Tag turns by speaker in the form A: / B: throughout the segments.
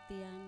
A: kebaktian.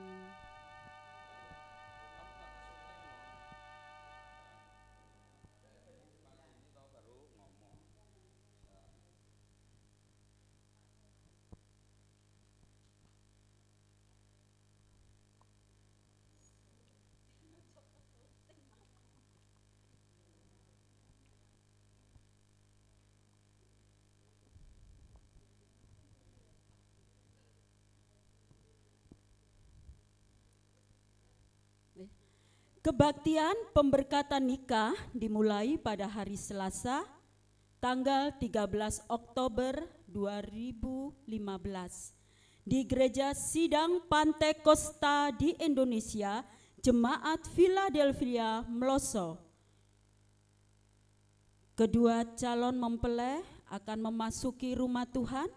A: Kebaktian pemberkatan nikah dimulai pada hari Selasa, tanggal 13 Oktober 2015 di Gereja Sidang Pantekosta di Indonesia, Jemaat Philadelphia, Mloso. Kedua calon mempelai akan memasuki rumah Tuhan.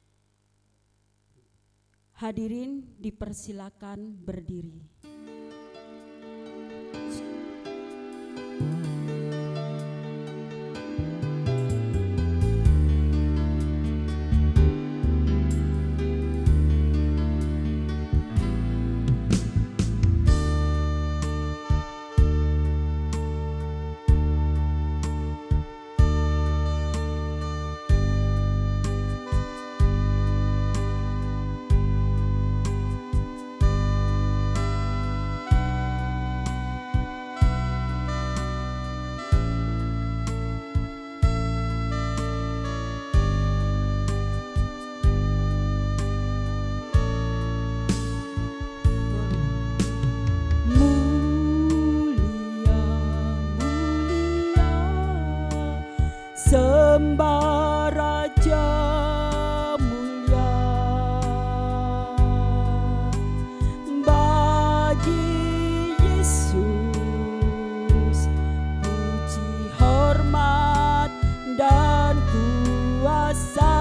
A: Hadirin dipersilakan berdiri. Sembah Raja mulia bagi Yesus, puji hormat dan kuasa.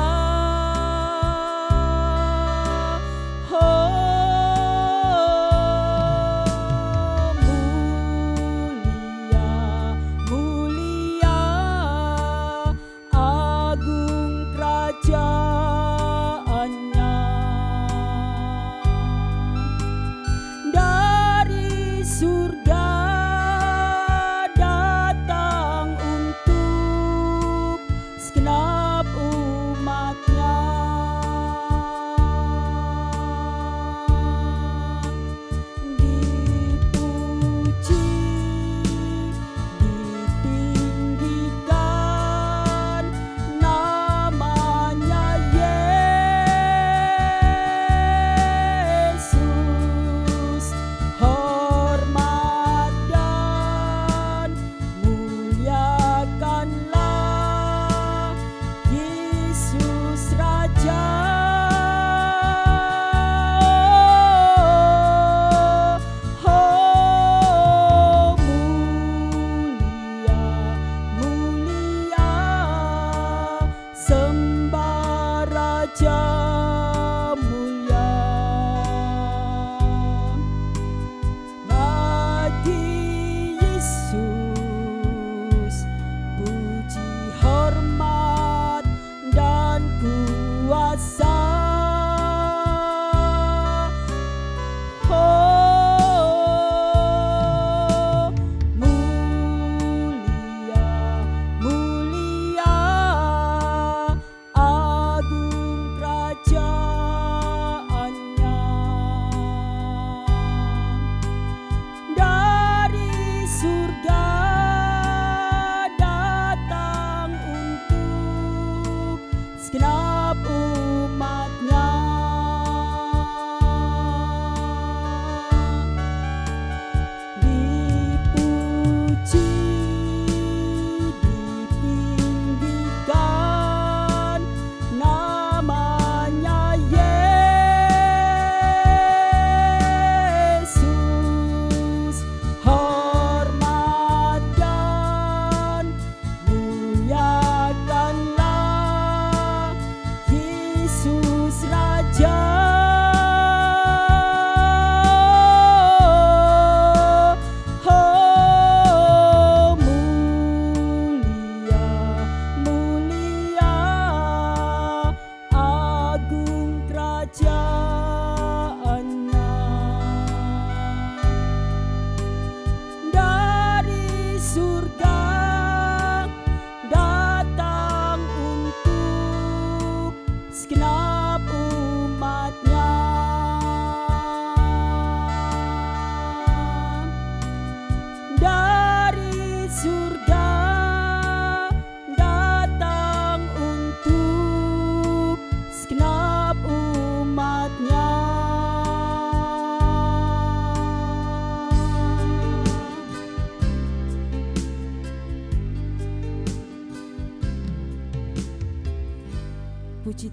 A: Kerajaannya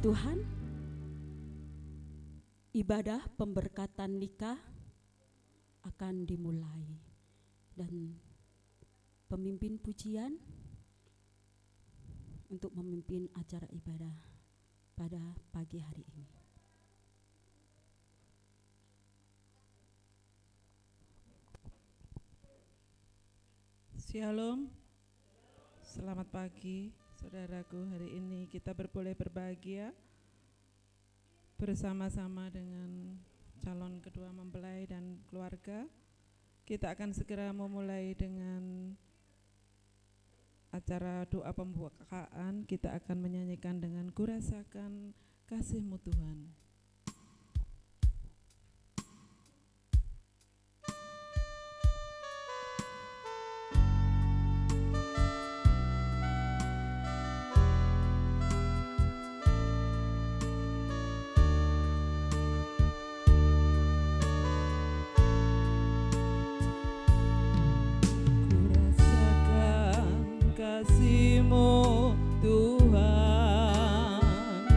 A: Tuhan, ibadah pemberkatan nikah akan dimulai dan pemimpin pujian untuk memimpin acara ibadah pada pagi hari ini.
B: Shalom, selamat pagi saudaraku. Hari ini kita berboleh berbahagia bersama-sama dengan calon kedua mempelai dan keluarga. Kita akan segera memulai dengan acara doa pembukaan. Kita akan menyanyikan dengan Kurasakan Kasih-Mu Tuhan. Kasih-Mu Tuhan,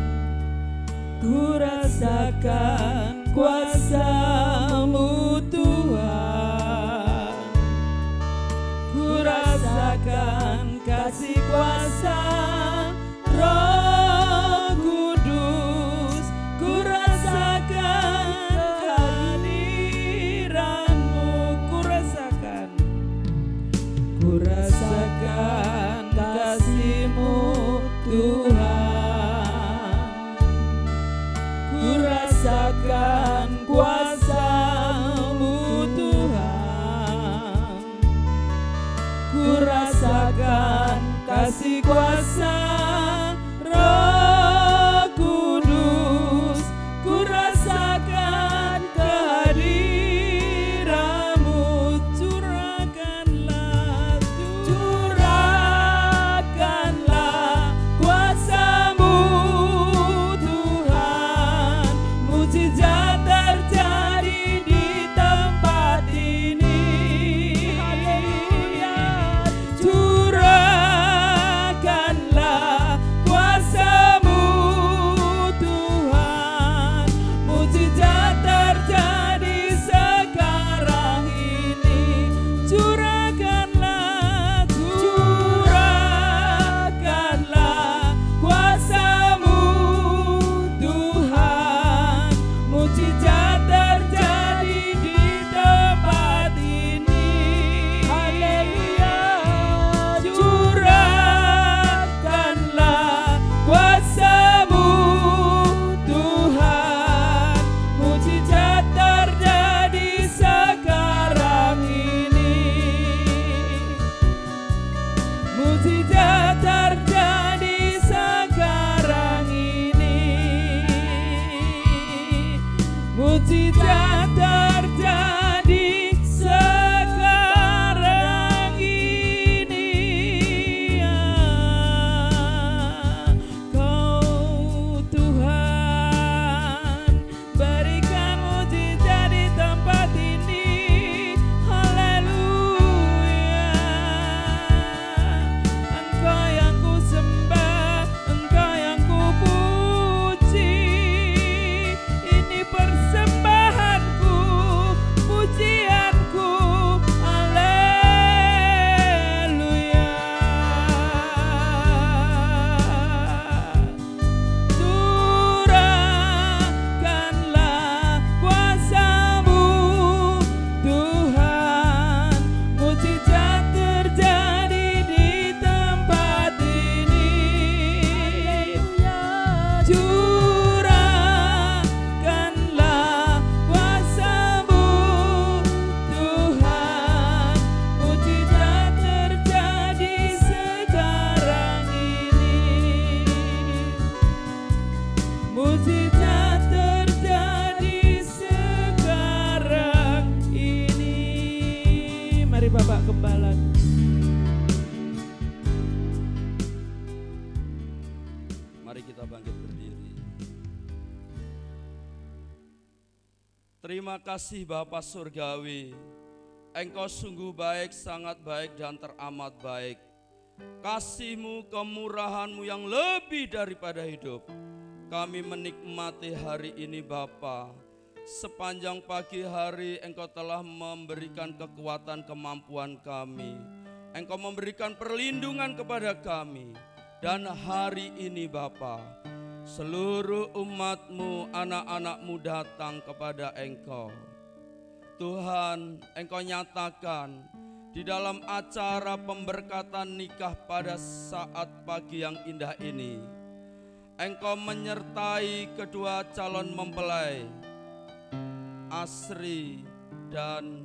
B: ku rasakan kuasa-Mu Tuhan, ku rasakan kasih kuasa Roh Kudus, ku rasakan kehadiran-Mu, ku rasakan kasih-Mu Tuhan, ku rasakan kuasa-Mu Tuhan, ku rasakan kasih kuasa Roh Kudus, ku rasakan kehadiran-Mu, curahkanlah kuasa-Mu Tuhan, mujizat terjadi di tempat ini. Haleluya. Curahkanlah kuasa-Mu Tuhan, mujizat terjadi sekarang ini. Curahkanlah kuasa-Mu Tuhan, mujizat terjadi di tempat ini. Haleluya. Curahkanlah kuasa-Mu Tuhan, mujizat terjadi sekarang ini. Mujizat terjadi sekarang ini. Mujizat terjadi sekarang ini. Kau Tuhan, berikan mujizat di tempat ini. Haleluya. Engkau yang ku sembah, Engkau yang ku puji. Ini persembahanku, pujianku. Haleluya. Curahkanlah kuasa-Mu Tuhan, mujizat terjadi di tempat ini. Curahkanlah kuasa-Mu Tuhan, mujizat terjadi sekarang ini. Mujizat terjadi sekarang ini. Mari Bapak Gembala.
C: Mari kita bangkit berdiri. Terima kasih Bapa Surgawi, Engkau sungguh baik, sangat baik dan teramat baik. Kasih-Mu, kemurahan-Mu yang lebih daripada hidup kami menikmati hari ini Bapa. Sepanjang pagi hari Engkau telah memberikan kekuatan kemampuan kami. Engkau memberikan perlindungan kepada kami. Dan hari ini Bapa, seluruh umat-Mu, anak-anak-Mu datang kepada Engkau. Tuhan, Engkau nyatakan di dalam acara pemberkatan nikah pada saat pagi yang indah ini, Engkau menyertai kedua calon mempelai, Asri dan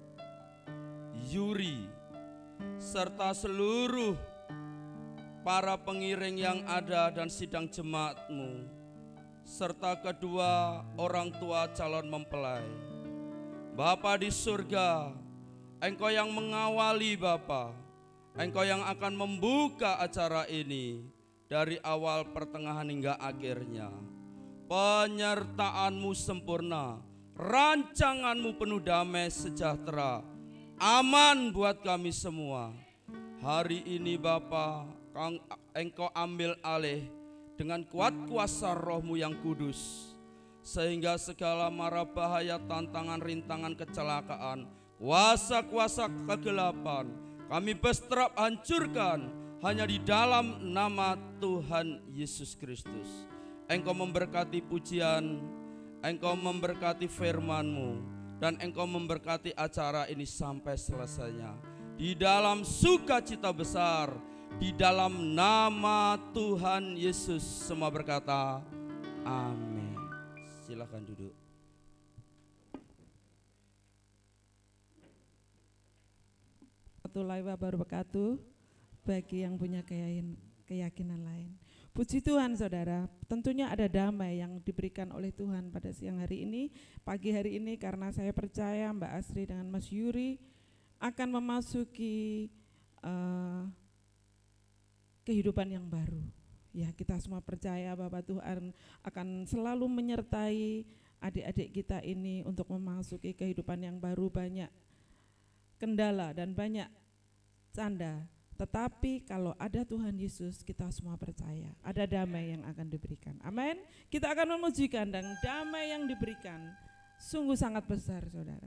C: Yuri, serta seluruh para pengiring yang ada dan sidang jemaat-Mu, serta kedua orang tua calon mempelai. Bapa di surga, Engkau yang mengawali Bapa, Engkau yang akan membuka acara ini dari awal, pertengahan hingga akhirnya. Penyertaan-Mu sempurna, rancangan-Mu penuh damai sejahtera, aman buat kami semua. Hari ini Bapa, Engkau ambil alih dengan kuat kuasa Roh-Mu yang kudus, sehingga segala mara bahaya, tantangan, rintangan, kecelakaan, kuasa-kuasa kegelapan kami bestrap, hancurkan hanya di dalam nama Tuhan Yesus Kristus. Engkau memberkati pujian, Engkau memberkati firman-Mu, dan Engkau memberkati acara ini sampai selesainya. Di dalam sukacita besar, di dalam nama Tuhan Yesus semua berkata, amin. Silakan duduk.
B: Warahmatullahi wabarakatuh. Bagi yang punya keyakinan lain, puji Tuhan saudara, tentunya ada damai yang diberikan oleh Tuhan pada siang hari ini, pagi hari ini, karena saya percaya Mbak Asri dengan Mas Yuri akan memasuki kehidupan yang baru. Ya, kita semua percaya bahwa Tuhan akan selalu menyertai adik-adik kita ini untuk memasuki kehidupan yang baru. Banyak kendala dan banyak canda, tetapi kalau ada Tuhan Yesus, kita semua percaya ada damai yang akan diberikan. Amin. Kita akan memujikan, dan damai yang diberikan sungguh sangat besar saudara.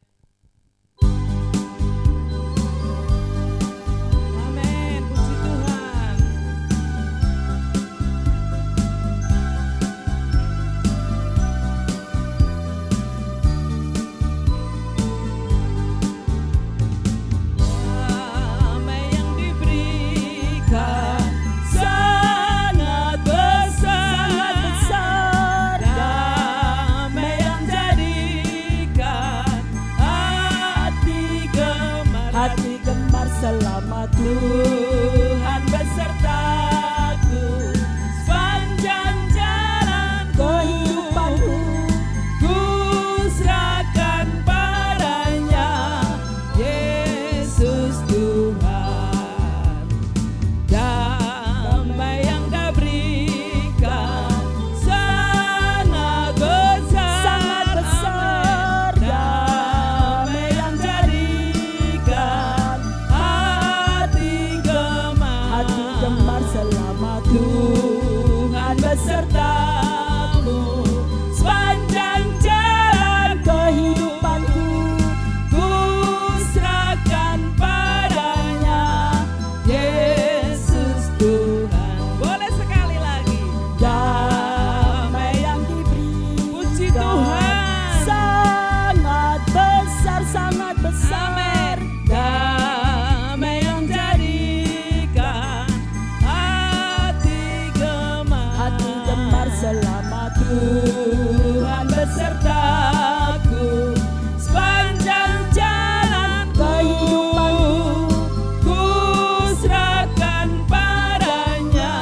A: Tuhan besertaku sepanjang jalan kehidupanku, ku serahkan padanya, Yesus Tuhan. Damai yang Dia berikan sangat besar, damai yang jadikan hati gemar selama Tuhan besertaku sepanjang jalan kehidupanku, ku serahkan padanya, Yesus Tuhan. Boleh sekali lagi. Damai yang diberikan, puji Tuhan, sangat besar, sangat besar. Amin. Damai yang jadikan hati gemar selama Tuhan besertaku sepanjang jalan kehidupanku, ku serahkan padanya,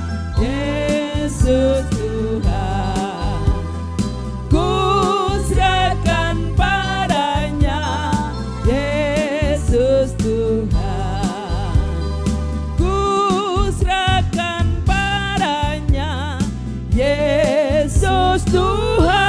A: Yesus Tuhan. Ku serahkan padanya, Yesus Tuhan. Ku serahkan padanya, Yesus Tuhan.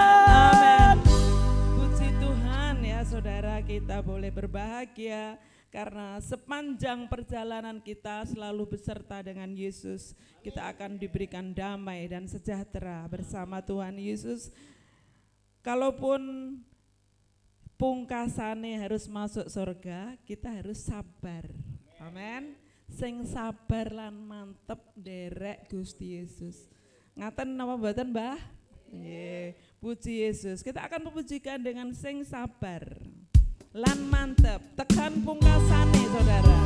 A: Amin. Puji Tuhan ya saudara, kita boleh berbahagia
B: karena sepanjang perjalanan kita selalu beserta dengan Yesus, kita akan diberikan damai dan sejahtera bersama Tuhan Yesus. Kalaupun pungkasane harus masuk surga, kita harus sabar. Amin. Sing sabar lan mantep derek Gusti Yesus. Ngaten napa mboten, Mbah? Nggih, puji Yesus. Kita akan memujikan dengan sing sabar lan mantep tekan pungkasane, saudara.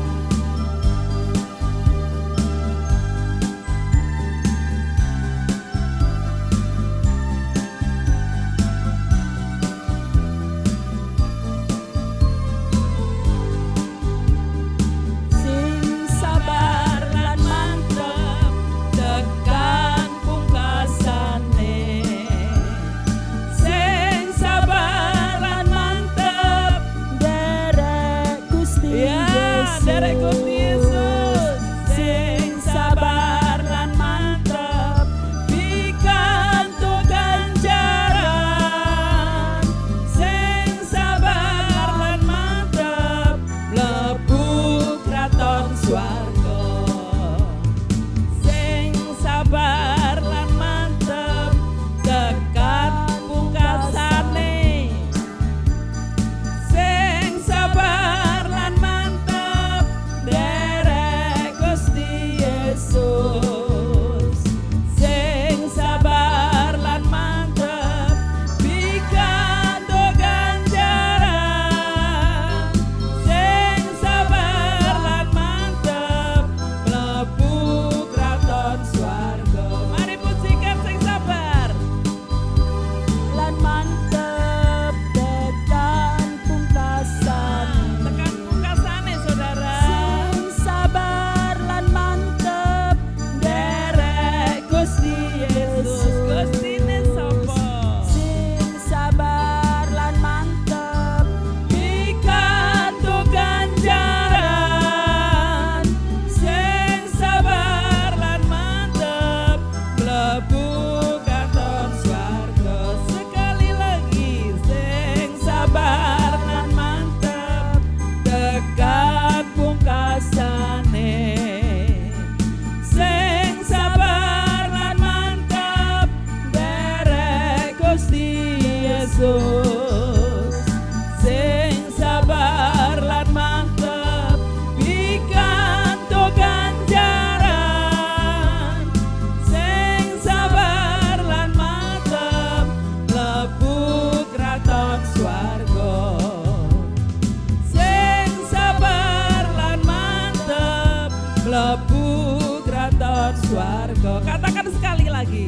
B: Katakan sekali lagi,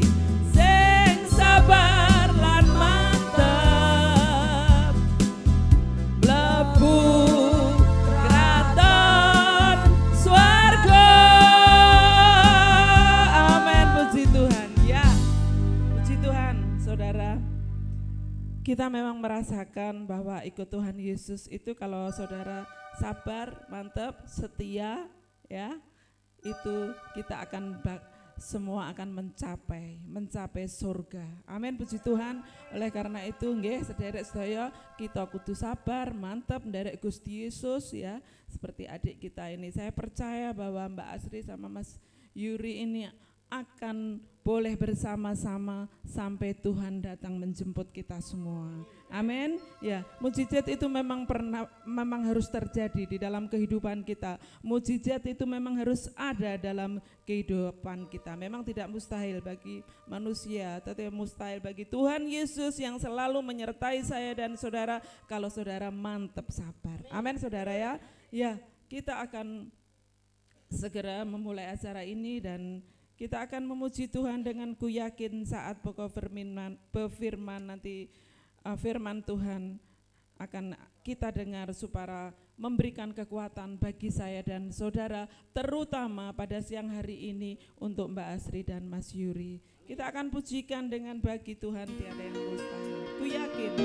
B: sing sabar lan mantep mlebu kraton swarga. Amin, puji Tuhan. Ya, puji Tuhan, saudara. Kita memang merasakan bahwa ikut Tuhan Yesus itu kalau saudara sabar, mantep, setia, ya, itu kita akan semua akan mencapai surga. Amin, puji Tuhan. Oleh karena itu nggih sederek sedaya kita kudu sabar, mantap nderek Gusti Yesus, ya. Seperti adik kita ini, saya percaya bahwa Mbak Asri sama Mas Yuri ini akan boleh bersama-sama sampai Tuhan datang menjemput kita semua. Amin. Ya, mukjizat itu memang harus terjadi di dalam kehidupan kita. Mukjizat itu memang harus ada dalam kehidupan kita. Memang tidak mustahil bagi manusia, tetapi mustahil bagi Tuhan Yesus yang selalu menyertai saya dan saudara kalau saudara mantap sabar. Amin, saudara, ya. Ya, kita akan segera memulai acara ini dan kita akan memuji Tuhan dengan ku yakin saat pokok firman nanti firman Tuhan akan kita dengar supaya memberikan kekuatan bagi saya dan saudara, terutama pada siang hari ini untuk Mbak Asri dan Mas Yuri. Kita akan pujikan dengan bagi Tuhan tiada yang mustahil. Ku yakin.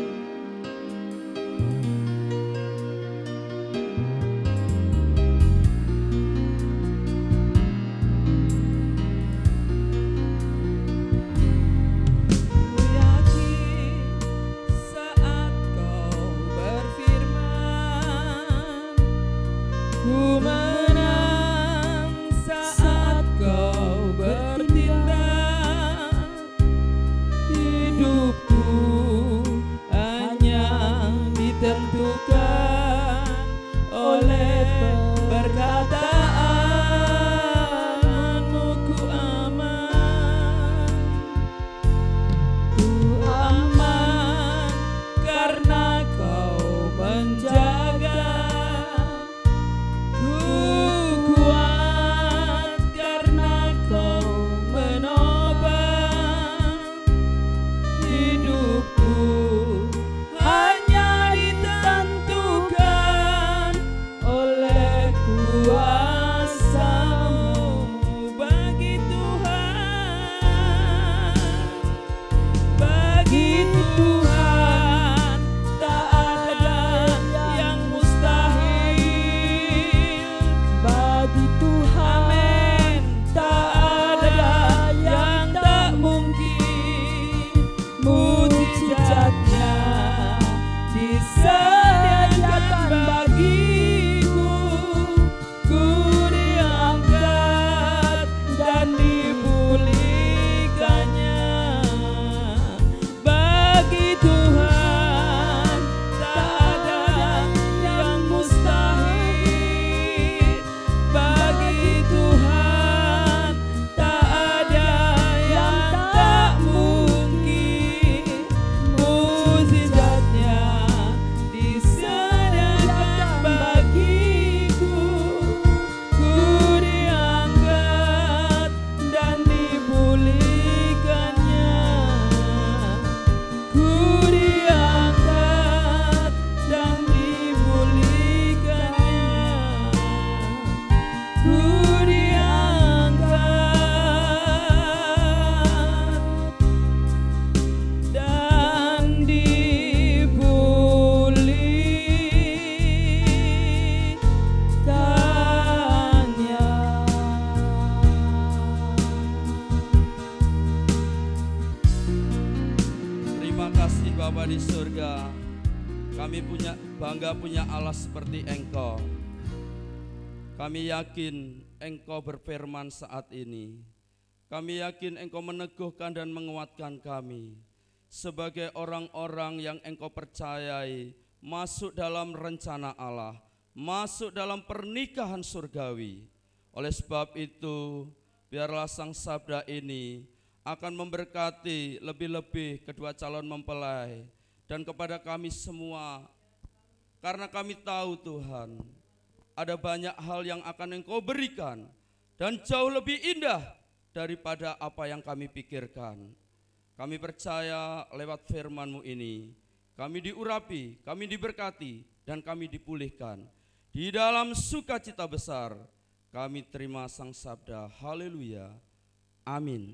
C: Bapa di surga, kami bangga punya Allah seperti Engkau. Kami yakin Engkau berfirman saat ini. Kami yakin Engkau meneguhkan dan menguatkan kami sebagai orang-orang yang Engkau percayai masuk dalam rencana Allah, masuk dalam pernikahan surgawi. Oleh sebab itu, biarlah Sang Sabda ini akan memberkati lebih-lebih kedua calon mempelai dan kepada kami semua. Karena kami tahu Tuhan, ada banyak hal yang akan Engkau berikan dan jauh lebih indah daripada apa yang kami pikirkan. Kami percaya lewat firman-Mu ini, kami diurapi, kami diberkati, dan kami dipulihkan. Di dalam sukacita besar, kami terima Sang Sabda. Haleluya. Amin.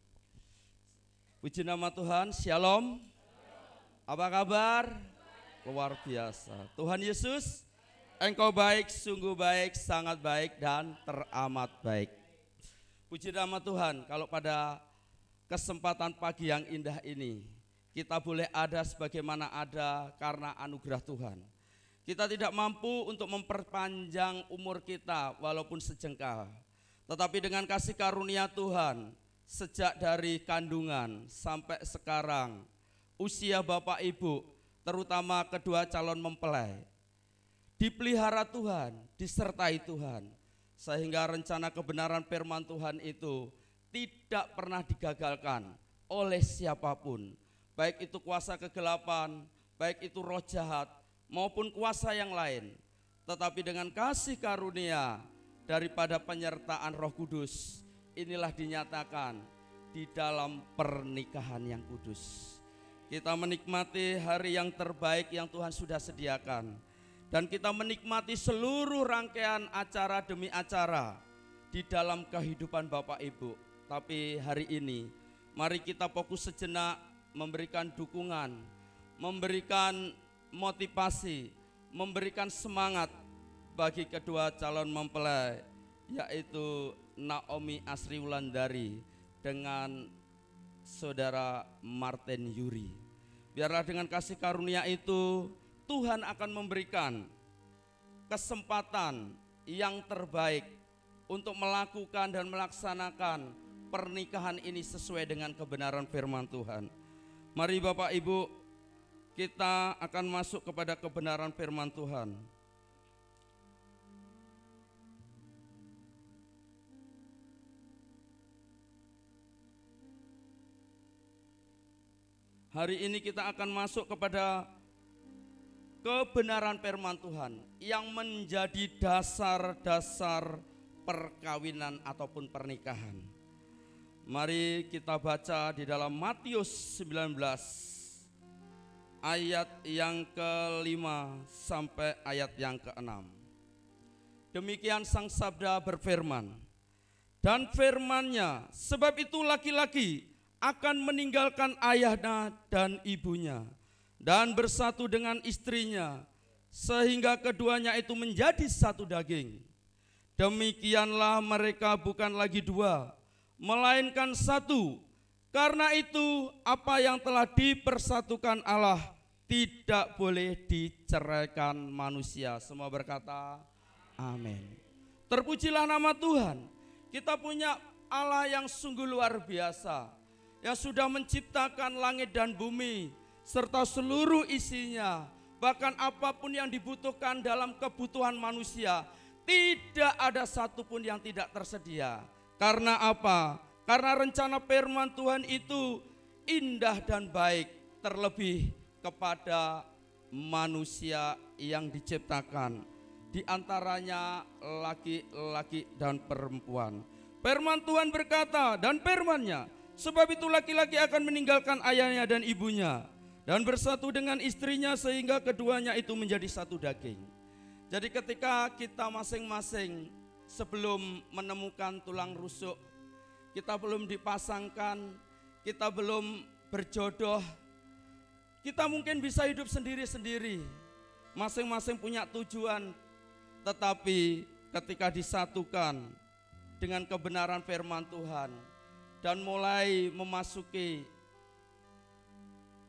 C: Puji nama Tuhan. Shalom. Apa kabar? Luar biasa. Tuhan Yesus, Engkau baik, sungguh baik, sangat baik, dan teramat baik. Puji nama Tuhan, kalau pada kesempatan pagi yang indah ini, kita boleh ada sebagaimana ada karena anugerah Tuhan. Kita tidak mampu untuk memperpanjang umur kita walaupun sejengkal. Tetapi dengan kasih karunia Tuhan, sejak dari kandungan sampai sekarang, usia Bapak Ibu, terutama kedua calon mempelai, dipelihara Tuhan, disertai Tuhan, sehingga rencana kebenaran firman Tuhan itu tidak pernah digagalkan oleh siapapun, baik itu kuasa kegelapan, baik itu roh jahat, maupun kuasa yang lain. Tetapi dengan kasih karunia daripada penyertaan Roh Kudus, inilah dinyatakan di dalam pernikahan yang kudus. Kita menikmati hari yang terbaik yang Tuhan sudah sediakan, dan kita menikmati seluruh rangkaian acara demi acara di dalam kehidupan Bapak Ibu. Tapi hari ini mari kita fokus sejenak memberikan dukungan, memberikan motivasi, memberikan semangat bagi kedua calon mempelai, yaitu Naomi Asri Wulandari dengan saudara Martin Yuri. Biarlah dengan kasih karunia itu Tuhan akan memberikan kesempatan yang terbaik untuk melakukan dan melaksanakan pernikahan ini sesuai dengan kebenaran firman Tuhan. Mari Bapak Ibu, kita akan masuk kepada kebenaran firman Tuhan. Hari ini kita akan masuk kepada kebenaran firman Tuhan yang menjadi dasar-dasar perkawinan ataupun pernikahan. Mari kita baca di dalam Matius 19 ayat yang ke-5 sampai ayat yang ke-6. Demikian Sang Sabda berfirman, dan firman-Nya, sebab itu laki-laki akan meninggalkan ayahnya dan ibunya dan bersatu dengan istrinya, sehingga keduanya itu menjadi satu daging. Demikianlah mereka bukan lagi dua, melainkan satu. Karena itu apa yang telah dipersatukan Allah tidak boleh diceraikan manusia. Semua berkata amin. Terpujilah nama Tuhan. Kita punya Allah yang sungguh luar biasa, yang sudah menciptakan langit dan bumi serta seluruh isinya. Bahkan apapun yang dibutuhkan dalam kebutuhan manusia, tidak ada satupun yang tidak tersedia. Karena apa? Karena rencana firman Tuhan itu indah dan baik, terlebih kepada manusia yang diciptakan, di antaranya laki-laki dan perempuan. Firman Tuhan berkata, dan firman-Nya, sebab itu laki-laki akan meninggalkan ayahnya dan ibunya dan bersatu dengan istrinya, sehingga keduanya itu menjadi satu daging. Jadi ketika kita masing-masing sebelum menemukan tulang rusuk, kita belum dipasangkan, kita belum berjodoh, kita mungkin bisa hidup sendiri-sendiri, masing-masing punya tujuan. Tetapi ketika disatukan dengan kebenaran firman Tuhan dan mulai memasuki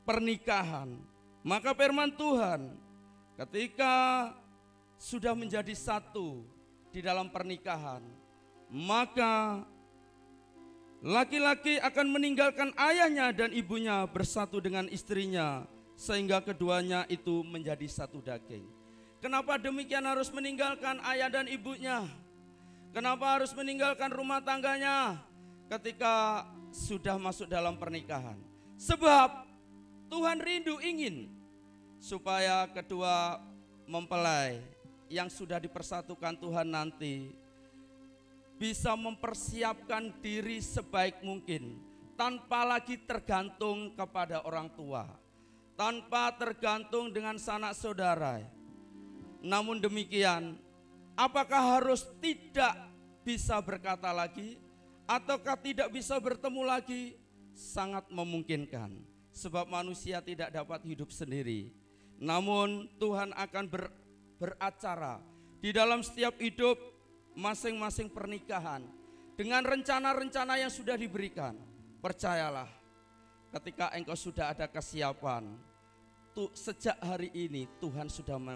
C: pernikahan. Maka firman Tuhan, ketika sudah menjadi satu di dalam pernikahan, maka laki-laki akan meninggalkan ayahnya dan ibunya, bersatu dengan istrinya, sehingga keduanya itu menjadi satu daging. Kenapa demikian harus meninggalkan ayah dan ibunya? Kenapa harus meninggalkan rumah tangganya ketika sudah masuk dalam pernikahan? Sebab Tuhan rindu ingin supaya kedua mempelai yang sudah dipersatukan Tuhan nanti bisa mempersiapkan diri sebaik mungkin, tanpa lagi tergantung kepada orang tua, tanpa tergantung dengan sanak saudara. Namun demikian, apakah harus tidak bisa berkata lagi, ataukah tidak bisa bertemu lagi? Sangat memungkinkan, sebab manusia tidak dapat hidup sendiri. Namun Tuhan akan beracara di dalam setiap hidup masing-masing pernikahan dengan rencana-rencana yang sudah diberikan. Percayalah, ketika engkau sudah ada kesiapan, sejak hari ini Tuhan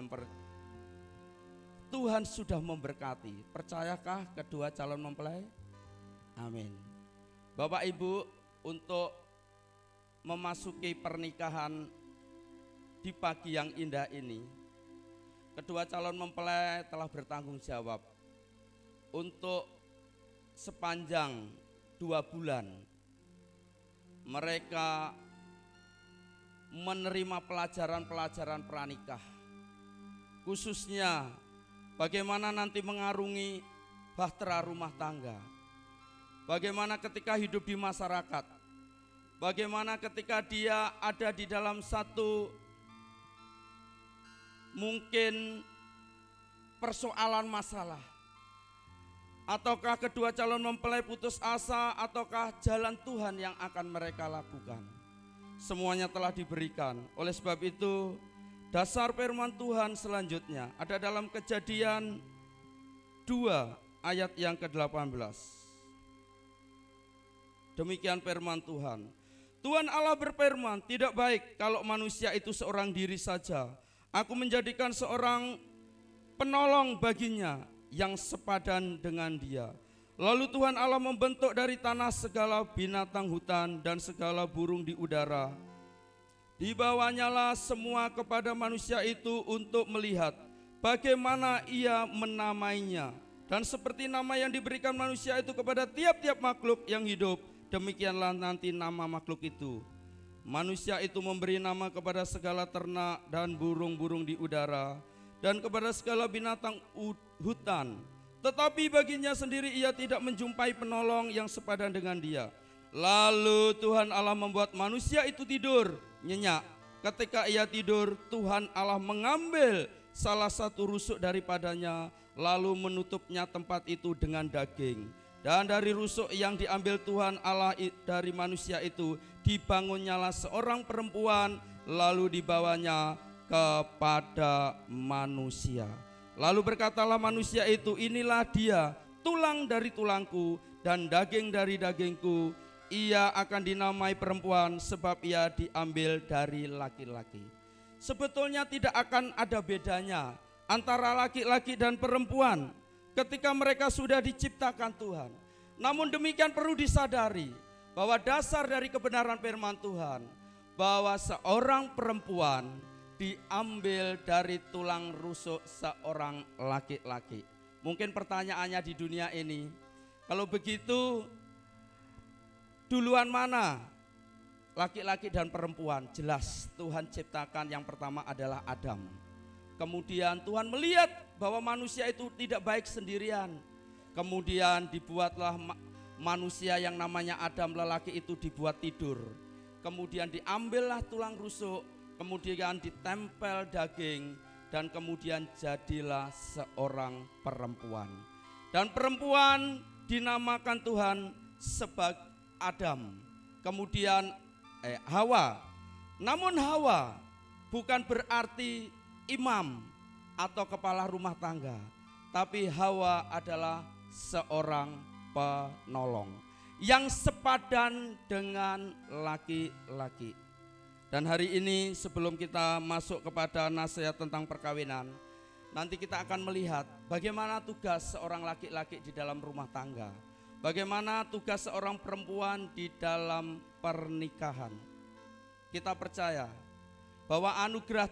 C: sudah memberkati. Percayakah kedua calon mempelai? Amin. Bapak Ibu, untuk memasuki pernikahan di pagi yang indah ini, kedua calon mempelai telah bertanggung jawab untuk sepanjang 2 bulan mereka menerima pelajaran-pelajaran pranikah, khususnya bagaimana nanti mengarungi bahtera rumah tangga, bagaimana ketika hidup di masyarakat, bagaimana ketika dia ada di dalam satu mungkin persoalan masalah. Ataukah kedua calon mempelai putus asa, ataukah jalan Tuhan yang akan mereka lakukan? Semuanya telah diberikan. Oleh sebab itu, dasar firman Tuhan selanjutnya ada dalam Kejadian 2 ayat yang ke-18. Demikian firman Tuhan. Tuhan Allah berfirman, tidak baik kalau manusia itu seorang diri saja. Aku menjadikan seorang penolong baginya yang sepadan dengan dia. Lalu Tuhan Allah membentuk dari tanah segala binatang hutan dan segala burung di udara. Dibawanyalah semua kepada manusia itu untuk melihat bagaimana ia menamainya. Dan seperti nama yang diberikan manusia itu kepada tiap-tiap makhluk yang hidup, demikianlah nanti nama makhluk itu. Manusia itu memberi nama kepada segala ternak dan burung-burung di udara, dan kepada segala binatang hutan. Tetapi baginya sendiri ia tidak menjumpai penolong yang sepadan dengan dia. Lalu Tuhan Allah membuat manusia itu tidur nyenyak. Ketika ia tidur, Tuhan Allah mengambil salah satu rusuk daripadanya, lalu menutupnya tempat itu dengan daging. Dan dari rusuk yang diambil Tuhan Allah dari manusia itu, dibangunnyalah seorang perempuan, lalu dibawanya kepada manusia. Lalu berkatalah manusia itu, inilah dia, tulang dari tulangku dan daging dari dagingku. Ia akan dinamai perempuan sebab ia diambil dari laki-laki. Sebetulnya tidak akan ada bedanya antara laki-laki dan perempuan ketika mereka sudah diciptakan Tuhan. Namun demikian perlu disadari bahwa dasar dari kebenaran firman Tuhan, bahwa seorang perempuan diambil dari tulang rusuk seorang laki-laki. Mungkin pertanyaannya di dunia ini, kalau begitu duluan mana laki-laki dan perempuan? Jelas Tuhan ciptakan yang pertama adalah Adam. Kemudian Tuhan melihat bahwa manusia itu tidak baik sendirian. Kemudian dibuatlah manusia yang namanya Adam, lelaki itu dibuat tidur. Kemudian diambillah tulang rusuk, kemudian ditempel daging, dan kemudian jadilah seorang perempuan. Dan perempuan dinamakan Tuhan sebagai Adam, kemudian Hawa. Namun Hawa bukan berarti imam atau kepala rumah tangga, tapi Hawa adalah seorang penolong yang sepadan dengan laki-laki. Dan hari ini sebelum kita masuk kepada nasihat tentang perkawinan, nanti kita akan melihat bagaimana tugas seorang laki-laki di dalam rumah tangga, bagaimana tugas seorang perempuan di dalam pernikahan. Kita percaya bahwa anugerah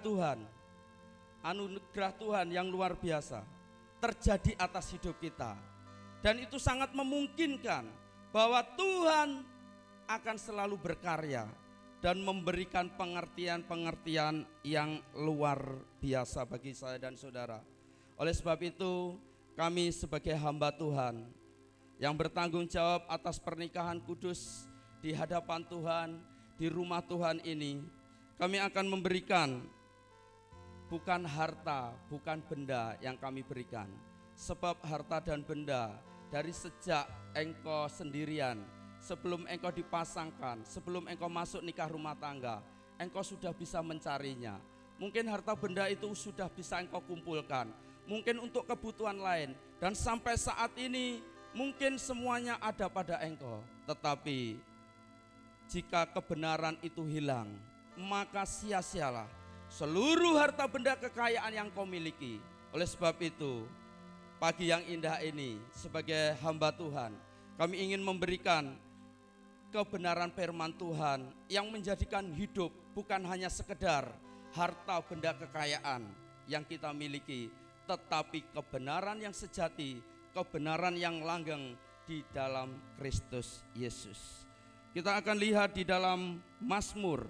C: Tuhan yang luar biasa terjadi atas hidup kita. Dan itu sangat memungkinkan bahwa Tuhan akan selalu berkarya dan memberikan pengertian-pengertian yang luar biasa bagi saya dan saudara. Oleh sebab itu, kami sebagai hamba Tuhan yang bertanggung jawab atas pernikahan kudus di hadapan Tuhan, di rumah Tuhan ini, kami akan memberikan bukan harta, bukan benda yang kami berikan. Sebab harta dan benda dari sejak engkau sendirian, sebelum engkau dipasangkan, sebelum engkau masuk nikah rumah tangga, engkau sudah bisa mencarinya. Mungkin harta benda itu sudah bisa engkau kumpulkan, mungkin untuk kebutuhan lain. Dan sampai saat ini mungkin semuanya ada pada engkau. Tetapi jika kebenaran itu hilang, maka sia-sialah seluruh harta benda kekayaan yang kau miliki. Oleh sebab itu, pagi yang indah ini sebagai hamba Tuhan, kami ingin memberikan kebenaran firman Tuhan yang menjadikan hidup bukan hanya sekedar harta benda kekayaan yang kita miliki, tetapi kebenaran yang sejati, kebenaran yang langgeng di dalam Kristus Yesus. Kita akan lihat di dalam Mazmur.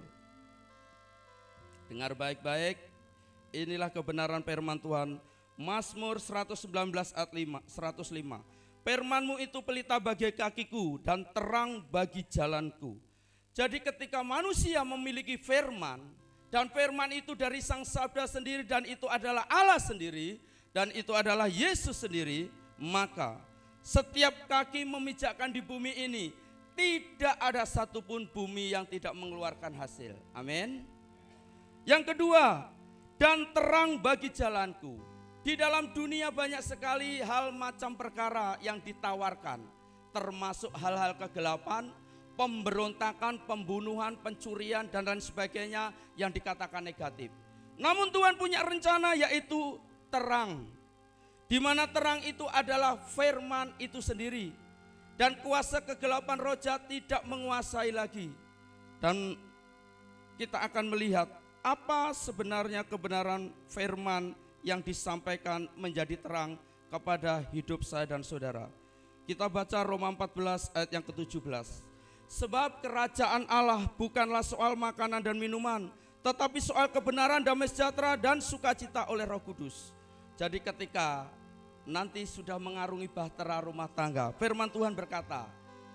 C: Dengar baik-baik, inilah kebenaran firman Tuhan. Mazmur 119 ayat 105. Firman-Mu itu pelita bagi kakiku dan terang bagi jalanku. Jadi ketika manusia memiliki firman, dan firman itu dari Sang Sabda sendiri, dan itu adalah Allah sendiri, dan itu adalah Yesus sendiri, maka setiap kaki memijakkan di bumi ini, tidak ada satupun bumi yang tidak mengeluarkan hasil. Amin. Yang kedua, dan terang bagi jalanku. Di dalam dunia banyak sekali hal macam perkara yang ditawarkan, termasuk hal-hal kegelapan, pemberontakan, pembunuhan, pencurian, dan lain sebagainya yang dikatakan negatif. Namun Tuhan punya rencana, yaitu terang, di mana terang itu adalah firman itu sendiri, dan kuasa kegelapan roh jahat tidak menguasai lagi. Dan kita akan melihat apa sebenarnya kebenaran firman yang disampaikan menjadi terang kepada hidup saya dan saudara. Kita baca Roma 14 ayat yang ke-17. Sebab kerajaan Allah bukanlah soal makanan dan minuman, tetapi soal kebenaran, damai sejahtera, dan sukacita oleh Roh Kudus. Jadi ketika nanti sudah mengarungi bahtera rumah tangga, firman Tuhan berkata,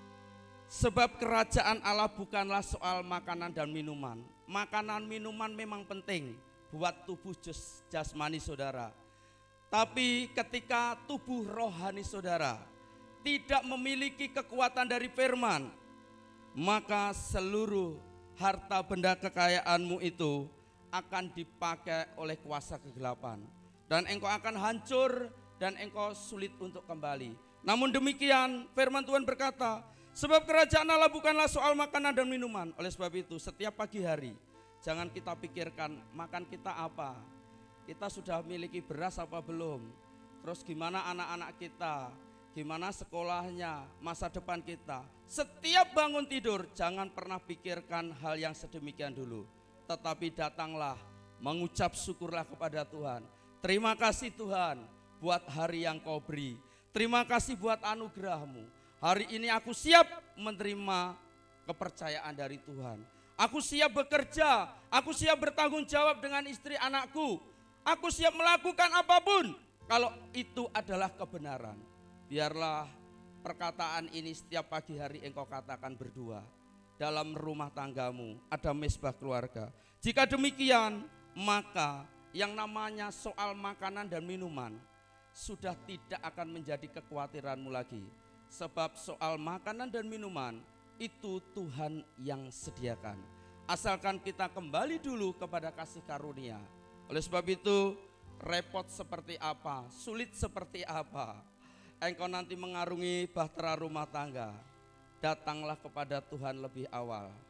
C: sebab kerajaan Allah bukanlah soal makanan dan minuman. Makanan minuman memang penting buat tubuh jasmani saudara. Tapi ketika tubuh rohani saudara tidak memiliki kekuatan dari firman, maka seluruh harta benda kekayaanmu itu akan dipakai oleh kuasa kegelapan. Dan engkau akan hancur dan engkau sulit untuk kembali. Namun demikian firman Tuhan berkata, sebab kerajaan Allah bukanlah soal makanan dan minuman. Oleh sebab itu setiap pagi hari jangan kita pikirkan makan kita apa, kita sudah memiliki beras apa belum, terus gimana anak-anak kita, gimana sekolahnya, masa depan kita. Setiap bangun tidur jangan pernah pikirkan hal yang sedemikian dulu, tetapi datanglah mengucap syukurlah kepada Tuhan. Terima kasih Tuhan buat hari yang kau beri, terima kasih buat anugerahmu. Hari ini aku siap menerima kepercayaan dari Tuhan. Aku siap bekerja, aku siap bertanggung jawab dengan istri anakku. Aku siap melakukan apapun kalau itu adalah kebenaran. Biarlah perkataan ini setiap pagi hari engkau katakan berdua. Dalam rumah tanggamu ada mesbah keluarga. Jika demikian, maka yang namanya soal makanan dan minuman sudah tidak akan menjadi kekhawatiranmu lagi. Sebab soal makanan dan minuman itu Tuhan yang sediakan. Asalkan kita kembali dulu kepada kasih karunia. Oleh sebab itu, repot seperti apa, sulit seperti apa, engkau nanti mengarungi bahtera rumah tangga, datanglah kepada Tuhan lebih awal.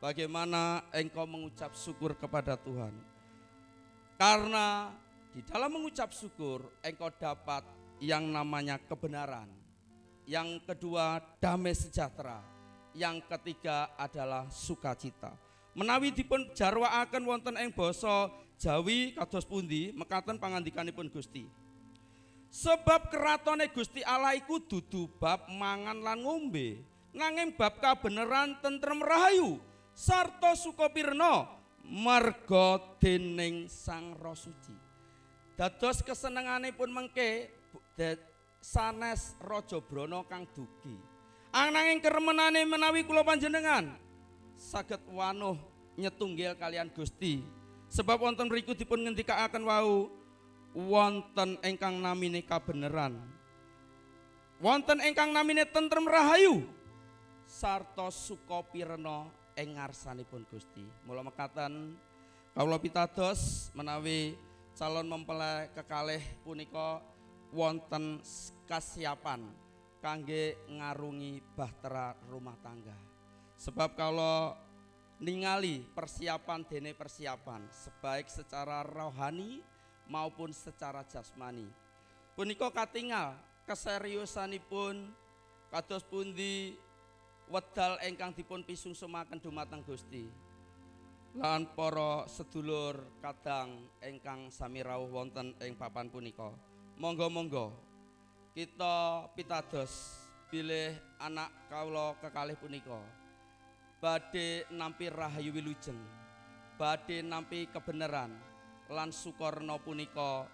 C: bagaimana engkau mengucap syukur kepada Tuhan. Karena di dalam mengucap syukur engkau dapat yang namanya kebenaran. Yang kedua damai sejahtera. Yang ketiga adalah sukacita. Menawi dipun jarwaaken wonten ing basa Jawi kados pundi mekaten pangandikanipun Gusti. Sebab keratone Gusti Allah iku dudu bab mangan lan ngombe, nanging bab kabeneran tentrem rahayu sarta sukapirna marga dening Sang Roh Suci. Dados kesenenganipun mengke sanes Raja Brana kang dugi. Ananging keremenane menawi kula panjenengan saged wanuh nyetunggil kalian Gusti. Sebab wonten mriku dipun ngendikaaken wau wonten ingkang namine kabeneran, wonten ingkang namine tentrem rahayu sarta sukapirna ing ngarsanipun Gusti. Mula mekaten kawula pitados menawi calon mempelai kekalih punika wonten kasiapan kangge ngarungi bahtera rumah tangga. Sebab kalau ningali persiapan dene persiapan sebaik secara rohani maupun secara jasmani punika katingal keseriusanipun kados pundi wedal ingkang dipun pisungsemaken dumateng Gusti lan para sedulur kadang ingkang sami rawuh wonten ing papan punika. Monggo-monggo kita pitados bilih anak kawula kekalih punika badhe nampi rahayu wilujeng, badhe nampi kebenaran lan sukorno punika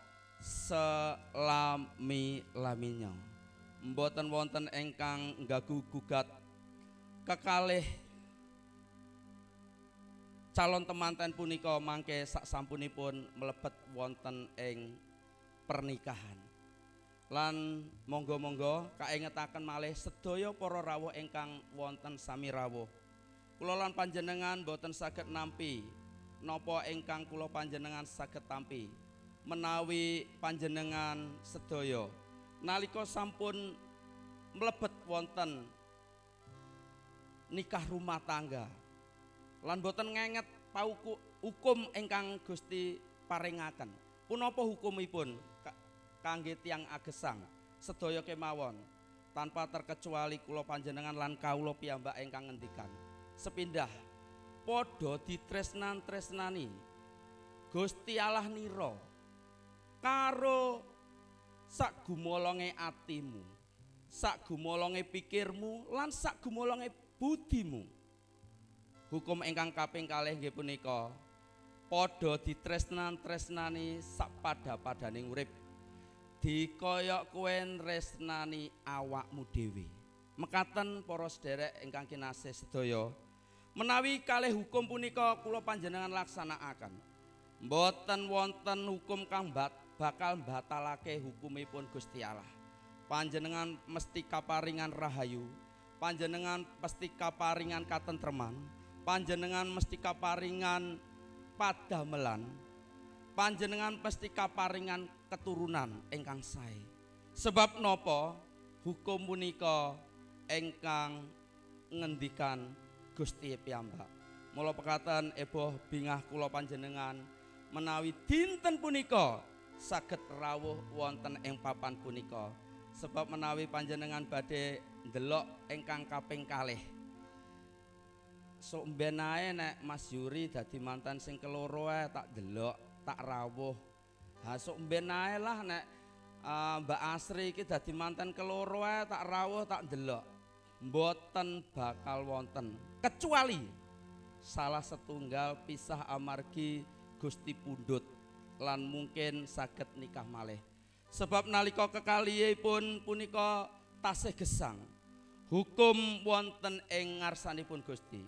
C: selami-laminya. Mboten wonten ingkang nggagu gugat kekalih calon temanten punika mangke sak sampunipun mlebet wonten ing pernikahan. Lan monggo-monggo kaingetaken malih sedaya para rawuh ingkang wonten sami rawuh. Kula lan panjenengan boten saged nampi napa ingkang kula panjenengan saged tampi menawi panjenengan sedaya nalika sampun mlebet wonten nikah rumah tangga lan boten ngenget pauku hukum ingkang Gusti paringaken. Punapa hukumipun kangge tiyang agesang sedaya kemawon tanpa terkecuali kula panjenengan lan kawula piyambak ingkang ngendikan sepindah padha ditresnan-tresnani Gusti Allah nira karo sak gumolonge atimu, sak gumolonge pikirmu lan sak gumolonge budimu. Hukum ingkang kaping kalih nggih punika padha ditresnan-tresnani sak pada-padaning urip. Dikoyok kowe tresnani awakmu dhewe. Mekaten para sederek ingkang kinasih sedaya. Menawi kalih hukum punika kula panjenengan laksanakaken, mboten wonten hukum kang bakal batalake hukumipun Gusti Allah. Panjenengan mesti kaparingan rahayu, panjenengan mesti kaparingan katentreman, panjenengan mesti kaparingan padamelan, panjenengan mesti kaparingan keturunan ingkang sae. Sebab napa hukum punika ingkang ngendikan Gusti piyambak. Mula pekaten eboh bingah kula panjenengan menawi dinten punika saged rawuh wonten ing papan punika. Sebab menawi panjenengan badhe ndelok ingkang kaping kalih. Sok mben ae nek Mas Yuri dadi mantan sing keloro ae tak delok, tak rawuh. Ha sok mben ae lah nek Mbak Asri iki dadi mantan keloro ae tak rawuh, tak delok. Mboten bakal wonten kecuali salah setunggal pisah amargi Gusti pundhut lan mungkin saged nikah malih. Sebab nalika kekalihipun punika tasih gesang hukum wonten ing ngarsanipun Gusti.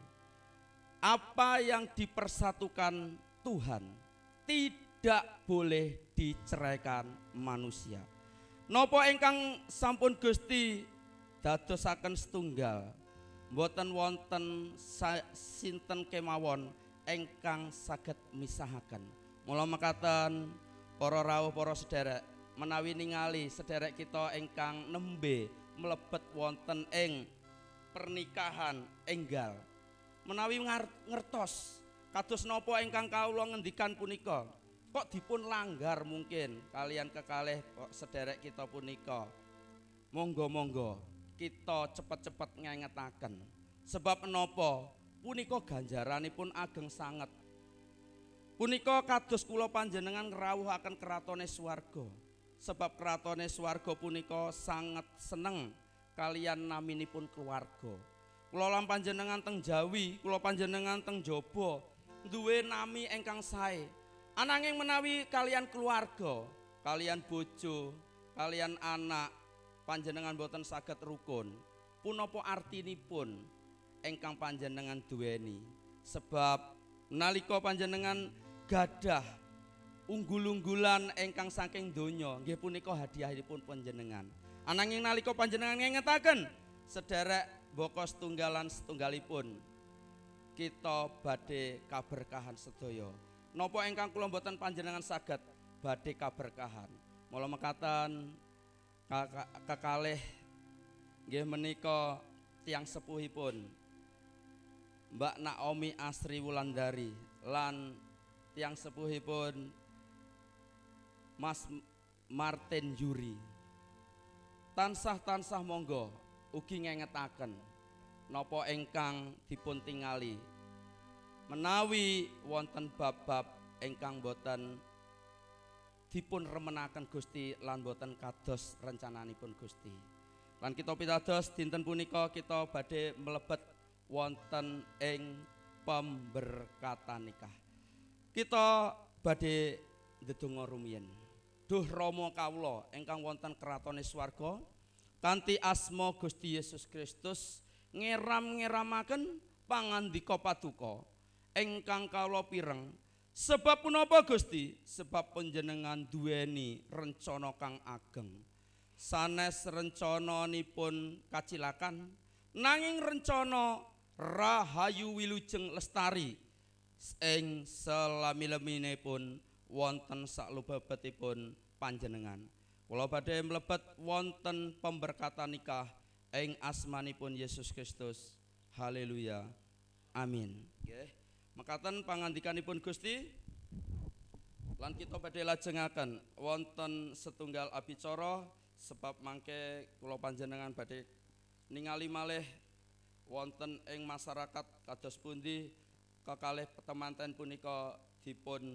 C: Apa yang dipersatukan Tuhan tidak boleh diceraikan manusia. Napa ingkang sampun Gusti dadosaken setunggal mboten wonten sinten kemawon ingkang saged misahaken. Mula mekaten para rawuh para sederek menawi ningali sederek kita ingkang nembe mlebet wonten ing pernikahan enggal menawi ngertos kados napa ingkang kawula ngendikan punika kok dipun langgar mungkin kalian kekalih sederek kita punika. Monggo-monggo kita cepet-cepet ngengetaken. Sebab menapa punika ganjaranipun ageng sanget. Punika kados kula panjenengan ngrawuhaken kratone swarga. Sebab kratone swarga punika sangat seneng kalian naminipun keluarga. Kula lan panjenengan teng Jawi, kula panjenengan teng Jaba duwe nami ingkang sae. Ananging menawi kalian keluarga, kalian bojo, kalian anak, panjenengan boten saged rukun. Punapa artinipun ingkang panjenengan duweni? Sebab nalika panjenengan gadah unggul-unggulan ingkang saking donya, nggih punika hadiahipun panjenengan. Ananging nalika panjenengan ngengetaken sederek boko setunggalipun, kita badhe kaberkahan sedaya. Napa ingkang kula mboten panjenengan saged badhe kaberkahan. Mula mekaten kekalih nggih menika tiyang sepuhipun Mbak Naomi Asri Wulandari lan tiyang sepuhipun Mas Martin Yuri. Tansah monggo ugi ngengetaken napa ingkang dipun tingali menawi wonten bab-bab ingkang boten dipun remenaken Gusti lan boten kados rencananipun Gusti. Lan kita pitados dinten punika kita badhe mlebet wonten ing pemberkatan nikah. Kita badhe ndedonga rumiyin. Duh Rama kawula ingkang wonten kratone swarga, kanthi asma Gusti Yesus Kristus ngeram-ngeramaken pangandika paduka ingkang kawula pireng. Sebab punapa Gusti? Sebab panjenengan duweni rencana kang ageng. Sanes rencananipun kacilakan, nanging rencana rahayu wilujeng lestari ing selami-laminipun wonten saklebetipun panjenengan. Kula badhe mlebet wonten pemberkatan nikah ing asmanipun Yesus Kristus. Haleluya. Amin. Nggih. Mekaten pangandikanipun Gusti lan kita badhe lajengaken wonten setunggal abicara sebab mangke kula panjenengan badhe ningali malih wonten ing masyarakat kados pundi kekalih petemanten punika dipun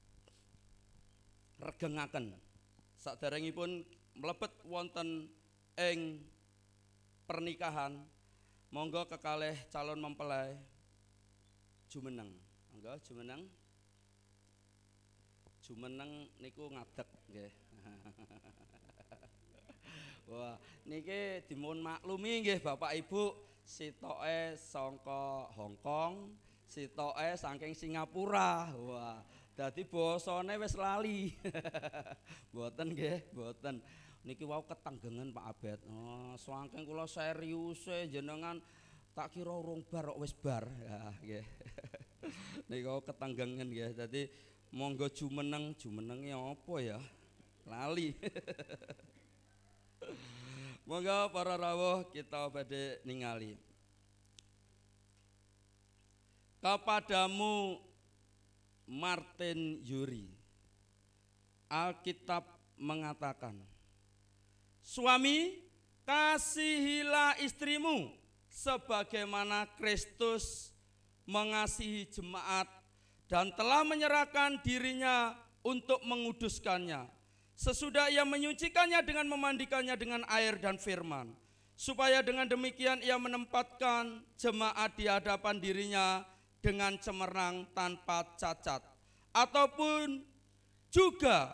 C: regengaken. Saderengipun mlebet wonten ing pernikahan, monggo kekalih calon mempelai jumeneng. Monggo jumeneng. Jumeneng niku ngadeg nggih. Wah, niki dipun maklumi nggih Bapak Ibu, sitoke saka Hong Kong, sitoke saking Singapura. Wah, dadi basane wis lali. Mboten nggih, mboten. Niki wau ketanggengen Pak Abet. Oh, saking kula seriuse jenengan tak kira urung bar kok wis bar. Ya, nggih. Nika ketanggengen nggih. Dadi monggo jumeneng, jumenenge apa ya? Lali. Monggo para rawuh kita badhe ningali. Kepadamu Martin Yuri, Alkitab mengatakan, suami, kasihilah istrimu sebagaimana Kristus mengasihi jemaat dan telah menyerahkan dirinya untuk menguduskannya, sesudah ia menyucikannya dengan memandikannya dengan air dan firman, supaya dengan demikian ia menempatkan jemaat di hadapan dirinya dengan cemerlang tanpa cacat, ataupun juga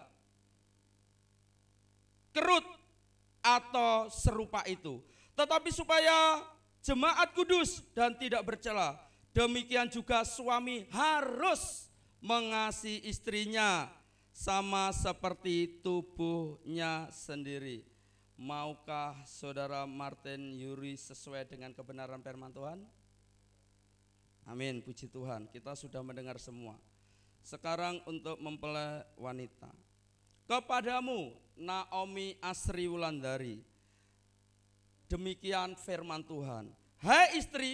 C: kerut atau serupa itu, tetapi supaya jemaat kudus dan tidak bercela. Demikian juga suami harus mengasihi istrinya sama seperti tubuhnya sendiri. Maukah saudara Martin Yuri sesuai dengan kebenaran firman Tuhan? Amin, puji Tuhan. Kita sudah mendengar semua. Sekarang untuk mempelai wanita. Kepadamu Naomi Asri Wulandari, demikian firman Tuhan. Hai istri,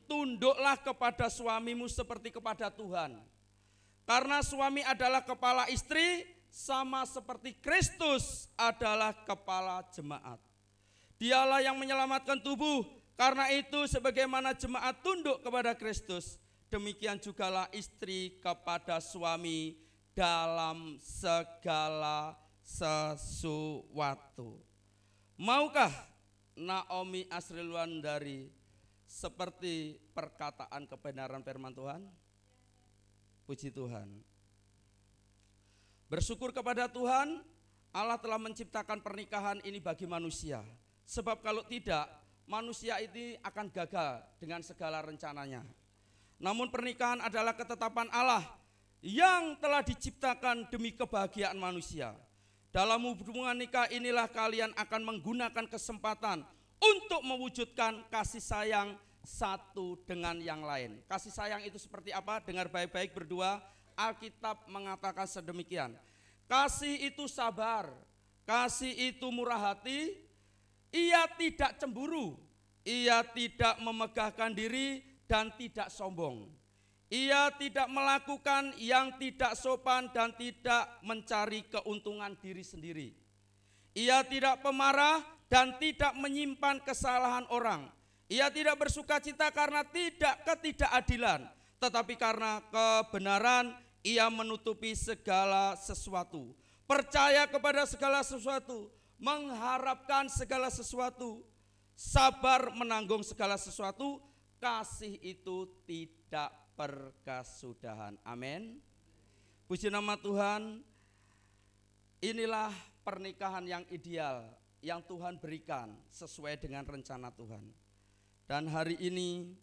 C: tunduklah kepada suamimu seperti kepada Tuhan. Karena suami adalah kepala istri, sama seperti Kristus adalah kepala jemaat. Dialah yang menyelamatkan tubuh, karena itu sebagaimana jemaat tunduk kepada Kristus, demikian jugalah istri kepada suami dalam segala sesuatu. Maukah Naomi Asriwulandari seperti perkataan kebenaran firman Tuhan? Puji Tuhan. Bersyukur kepada Tuhan, Allah telah menciptakan pernikahan ini bagi manusia. Sebab kalau tidak, manusia ini akan gagal dengan segala rencananya. Namun pernikahan adalah ketetapan Allah yang telah diciptakan demi kebahagiaan manusia. Dalam hubungan nikah inilah kalian akan menggunakan kesempatan untuk mewujudkan kasih sayang satu dengan yang lain. Kasih sayang itu seperti apa? Dengar baik-baik berdua, Alkitab mengatakan sedemikian. Kasih itu sabar, kasih itu murah hati, ia tidak cemburu, ia tidak memegahkan diri dan tidak sombong. Ia tidak melakukan yang tidak sopan dan tidak mencari keuntungan diri sendiri. Ia tidak pemarah dan tidak menyimpan kesalahan orang. Ia tidak bersuka cita karena ketidakadilan, tetapi karena kebenaran ia menutupi segala sesuatu. Percaya kepada segala sesuatu, mengharapkan segala sesuatu, sabar menanggung segala sesuatu, kasih itu tidak berkesudahan. Amin. Puji nama Tuhan. Inilah pernikahan yang ideal yang Tuhan berikan sesuai dengan rencana Tuhan. Dan hari ini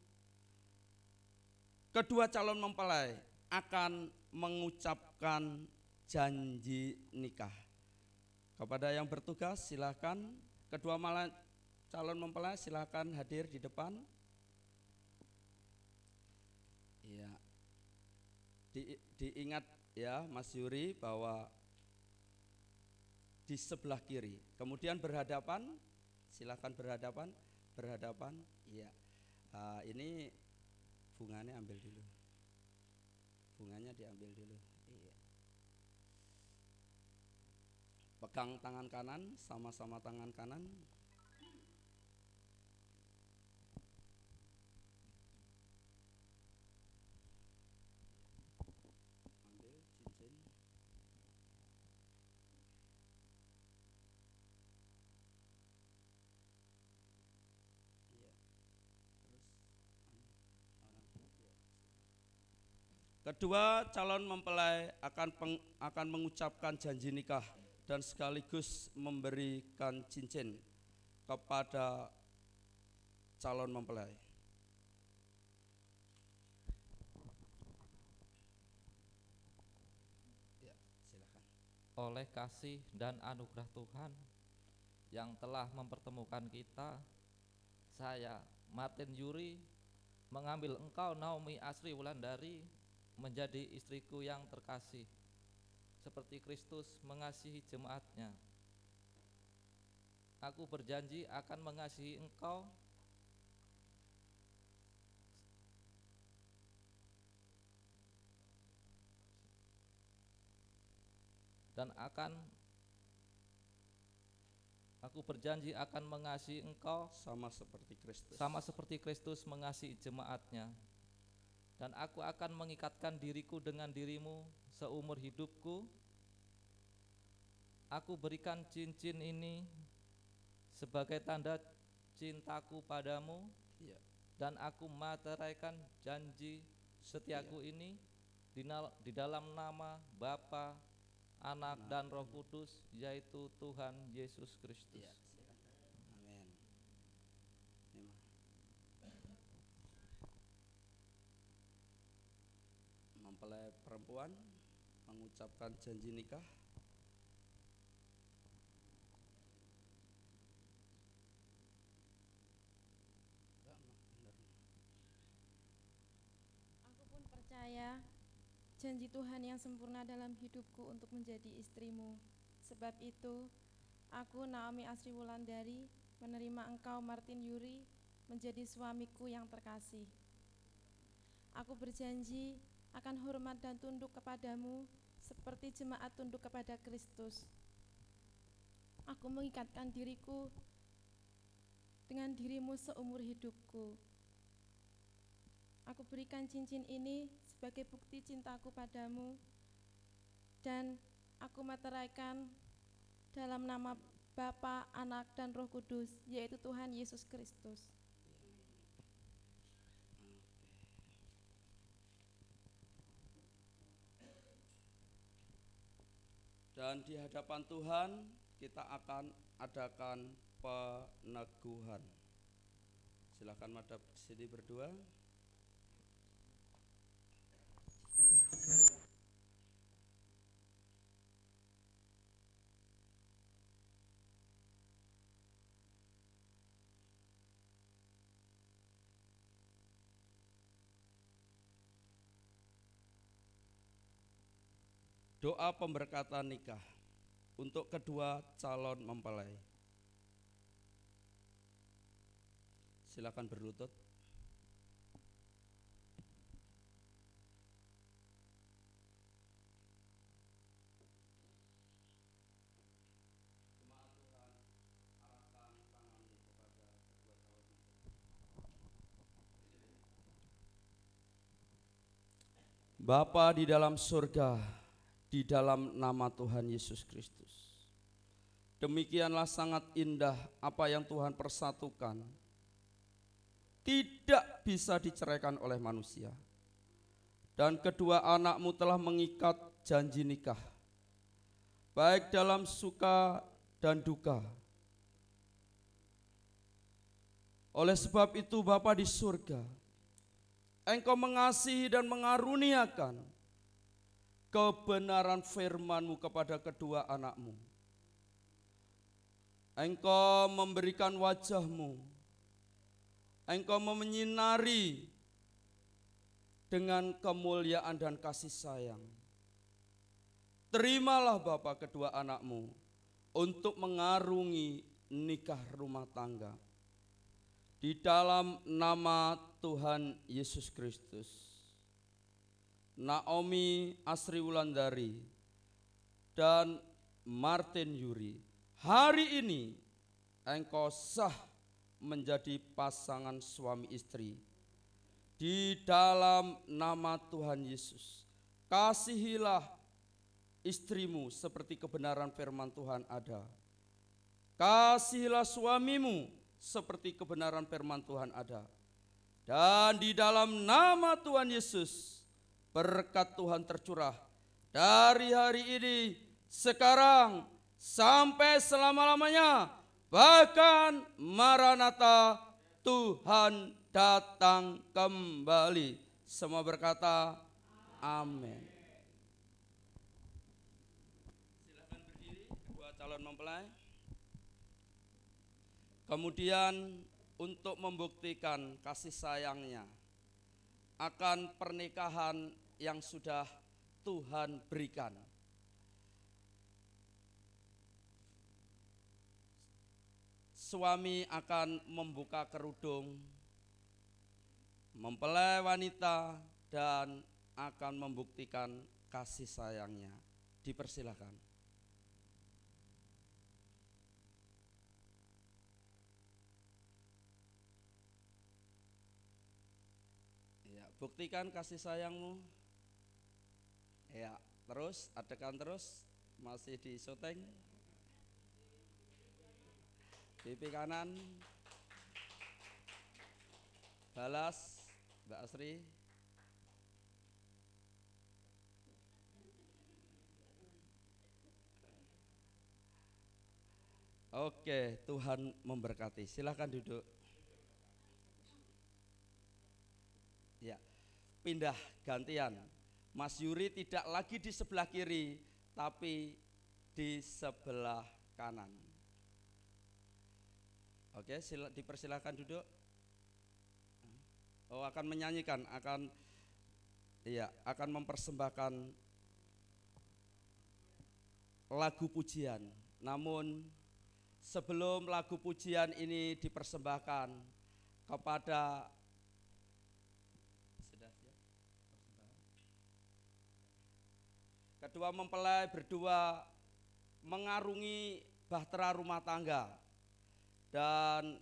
C: kedua calon mempelai akan mengucapkan janji nikah. Kepada yang bertugas silakan, kedua calon mempelai silakan hadir di depan. Ya, diingat ya Mas Yuri bahwa di sebelah kiri, kemudian berhadapan, silakan berhadapan. Iya, ini bunganya ambil dulu, bunganya diambil dulu. Iya. Pegang tangan kanan, sama-sama tangan kanan. Kedua calon mempelai akan mengucapkan janji nikah dan sekaligus memberikan cincin kepada calon mempelai. Ya, silakan.
D: Oleh kasih dan anugerah Tuhan yang telah mempertemukan kita, saya Martin Yuri mengambil engkau Naomi Asriwulandari menjadi istriku yang terkasih, seperti Kristus mengasihi jemaatnya. Aku berjanji akan mengasihi engkau dan aku berjanji akan mengasihi engkau
C: sama seperti Kristus
D: mengasihi jemaatnya. Dan aku akan mengikatkan diriku dengan dirimu seumur hidupku. Aku berikan cincin ini sebagai tanda cintaku padamu,
C: ya.
D: Dan aku materaikan janji setiaku ini di dalam nama Bapa, Anak dan Roh Kudus, yaitu Tuhan Yesus Kristus.
C: Ya. Amin. Mempelai perempuan mengucapkan janji nikah.
E: Aku pun percaya janji Tuhan yang sempurna dalam hidupku untuk menjadi istrimu. Sebab itu, aku Naomi Asriwulandari menerima engkau Martin Yuri menjadi suamiku yang terkasih. Aku berjanji akan hormat dan tunduk kepadamu seperti jemaat tunduk kepada Kristus. Aku mengikatkan diriku dengan dirimu seumur hidupku. Aku berikan cincin ini sebagai bukti cintaku padamu, dan aku materaikan dalam nama Bapa, Anak, dan Roh Kudus, yaitu Tuhan Yesus Kristus.
C: Dan di hadapan Tuhan kita akan adakan peneguhan. Silakan madhab di sini berdua. Doa pemberkatan nikah untuk kedua calon mempelai. Silakan berlutut. Bapa di dalam surga, di dalam nama Tuhan Yesus Kristus, demikianlah sangat indah apa yang Tuhan persatukan, tidak bisa diceraikan oleh manusia. Dan kedua anakmu telah mengikat janji nikah, baik dalam suka dan duka. Oleh sebab itu Bapa di surga, Engkau mengasihi dan mengaruniakan kebenaran firman-Mu kepada kedua anakmu. Engkau memberikan wajah-Mu, Engkau menyinari dengan kemuliaan dan kasih sayang. Terimalah Bapa kedua anakmu untuk mengarungi nikah rumah tangga. Di dalam nama Tuhan Yesus Kristus. Naomi Asri Wulandari dan Martin Yuri, hari ini engkau sah menjadi pasangan suami istri. Di dalam nama Tuhan Yesus, kasihilah istrimu seperti kebenaran firman Tuhan ada. Kasihilah suamimu seperti kebenaran firman Tuhan ada. Dan di dalam nama Tuhan Yesus, berkat Tuhan tercurah dari hari ini, sekarang, sampai selama-lamanya. Bahkan Maranatha, Tuhan datang kembali. Semua berkata amin. Silakan berdiri kedua calon mempelai. Kemudian untuk membuktikan kasih sayangnya akan pernikahan yang sudah Tuhan berikan, suami akan membuka kerudung mempelai wanita dan akan membuktikan kasih sayangnya. Dipersilakan. Buktikan kasih sayangmu. Ya, terus adegan terus, masih di syuting. Pipi kanan. Balas Mbak Asri. Oke, Tuhan memberkati. Silakan duduk. Ya. Pindah gantian. Mas Yuri tidak lagi di sebelah kiri, tapi di sebelah kanan. Oke, dipersilakan duduk. Oh, akan menyanyikan, akan mempersembahkan lagu pujian. Namun sebelum lagu pujian ini dipersembahkan kepada Kedua mempelai berdua mengarungi bahtera rumah tangga, dan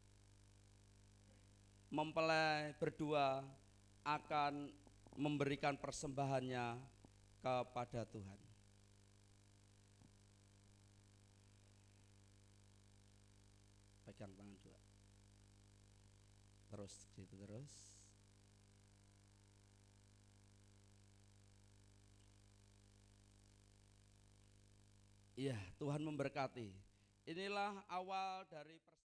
C: mempelai berdua akan memberikan persembahannya kepada Tuhan. Pegang tangan dua. Terus gitu terus. Iya, Tuhan memberkati. Inilah awal dari